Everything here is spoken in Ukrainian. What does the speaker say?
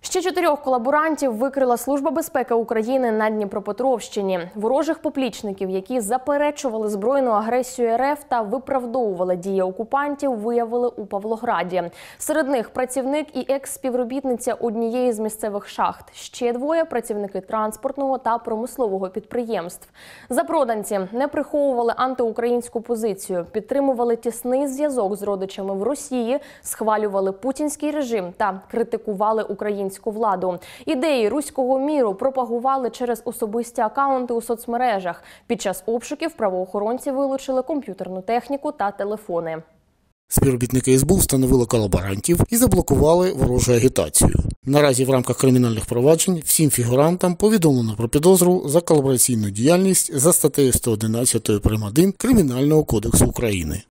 Ще 4 колаборантів викрила Служба безпеки України на Дніпропетровщині. Ворожих поплічників, які заперечували збройну агресію РФ та виправдовували дії окупантів, виявили у Павлограді. Серед них працівник і екс-співробітниця однієї з місцевих шахт. Ще 2 – працівники транспортного та промислового підприємств. Запроданці не приховували антиукраїнську позицію, підтримували тісний зв'язок з родичами в Росії, схвалювали путінський режим та критикували українську владу. Ідеї руського міру пропагували через особисті акаунти у соцмережах. Під час обшуків правоохоронці вилучили комп'ютерну техніку та телефони. Співробітники СБУ встановили колаборантів і заблокували ворожу агітацію. Наразі в рамках кримінальних проваджень всім фігурантам повідомлено про підозру за колабораційну діяльність за статтею 111 прим. 1 Кримінального кодексу України.